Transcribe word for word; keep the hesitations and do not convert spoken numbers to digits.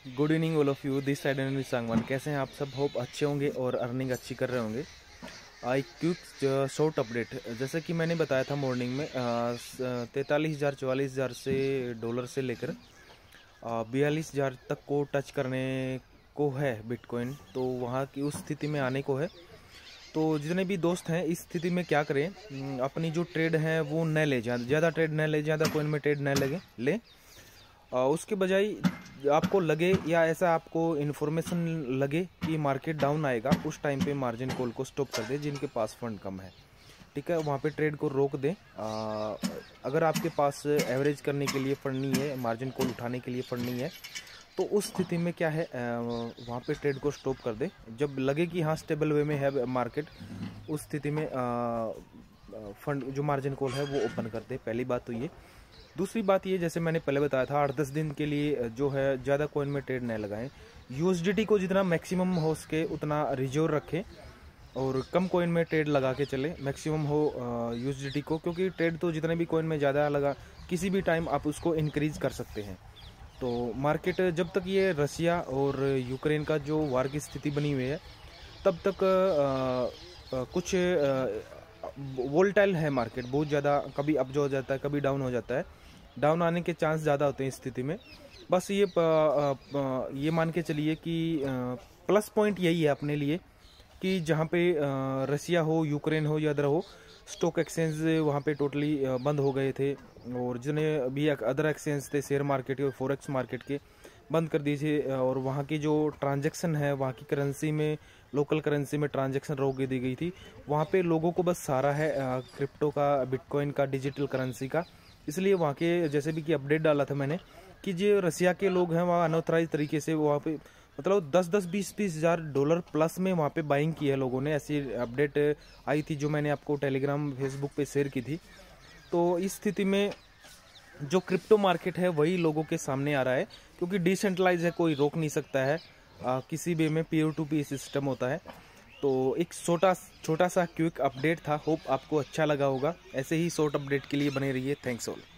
Good evening all of you, this side एंड सांगवान। कैसे हैं आप सब? होप अच्छे होंगे और अर्निंग अच्छी कर रहे होंगे। आई क्विक शॉर्ट अपडेट, जैसे कि मैंने बताया था मॉर्निंग में, तैंतालीस हज़ार चवालीस हज़ार से डॉलर से लेकर बयालीस हज़ार तक को टच करने को है बिटकॉइन। तो वहाँ की उस स्थिति में आने को है। तो जितने भी दोस्त हैं इस स्थिति में क्या करें, अपनी जो ट्रेड है वो न ले जाए, ज़्यादा ट्रेड न ले, ज़्यादा कॉइन में ट्रेड न लगे ले आ, उसके बजाय आपको लगे या ऐसा आपको इन्फॉर्मेशन लगे कि मार्केट डाउन आएगा, उस टाइम पे मार्जिन कॉल को स्टॉप कर दे जिनके पास फंड कम है। ठीक है, वहाँ पे ट्रेड को रोक दें। अगर आपके पास एवरेज करने के लिए फंड नहीं है, मार्जिन कॉल उठाने के लिए फंड नहीं है, तो उस स्थिति में क्या है, वहाँ पे ट्रेड को स्टॉप कर दे। जब लगे कि हाँ स्टेबल वे में है मार्केट, उस स्थिति में फंड जो मार्जिन कॉल है वो ओपन कर दे। पहली बात तो ये। दूसरी बात ये, जैसे मैंने पहले बताया था, आठ दस दिन के लिए जो है ज़्यादा कॉइन में ट्रेड न लगाएं। यूएसडीटी को जितना मैक्सिमम हो सके उतना रिजर्व रखें और कम कॉइन में ट्रेड लगा के चले, मैक्सिमम हो यूएसडीटी को, क्योंकि ट्रेड तो जितने भी कॉइन में ज़्यादा लगा किसी भी टाइम आप उसको इंक्रीज कर सकते हैं। तो मार्केट जब तक ये रसिया और यूक्रेन का जो वार की स्थिति बनी हुई है तब तक आ, आ, कुछ वोलेटाइल है मार्केट, बहुत ज़्यादा, कभी अप जो हो जाता है कभी डाउन हो जाता है। डाउन आने के चांस ज़्यादा होते हैं इस स्थिति में। बस ये प, आ, ये मान के चलिए कि प्लस पॉइंट यही है अपने लिए कि जहाँ पे आ, रसिया हो, यूक्रेन हो या अदर हो, स्टॉक एक्सचेंज वहाँ पे टोटली बंद हो गए थे और जितने भी अदर एक्सचेंज थे शेयर मार्केट के, फॉरेक्स मार्केट के, बंद कर दिए थे। और वहाँ की जो ट्रांजैक्शन है, वहाँ की करेंसी में, लोकल करेंसी में ट्रांजैक्शन रोक दी गई थी। वहाँ पे लोगों को बस सहारा है क्रिप्टो का, बिटकॉइन का, डिजिटल करेंसी का। इसलिए वहाँ के, जैसे भी कि अपडेट डाला था मैंने, कि जो रसिया के लोग हैं वहाँ अनऑथराइज तरीके से वहाँ पे मतलब दस दस बीस बीस हज़ार डॉलर प्लस में वहाँ पे बाइंग की है लोगों ने। ऐसी अपडेट आई थी जो मैंने आपको टेलीग्राम, फेसबुक पे शेयर की थी। तो इस स्थिति में जो क्रिप्टो मार्केट है वही लोगों के सामने आ रहा है, क्योंकि डिसेंट्रलाइज है, कोई रोक नहीं सकता है। आ, किसी भी में पीयर टू पीयर सिस्टम होता है। तो एक छोटा छोटा सा क्विक अपडेट था, होप आपको अच्छा लगा होगा। ऐसे ही शॉर्ट अपडेट के लिए बने रहिए। Thanks all.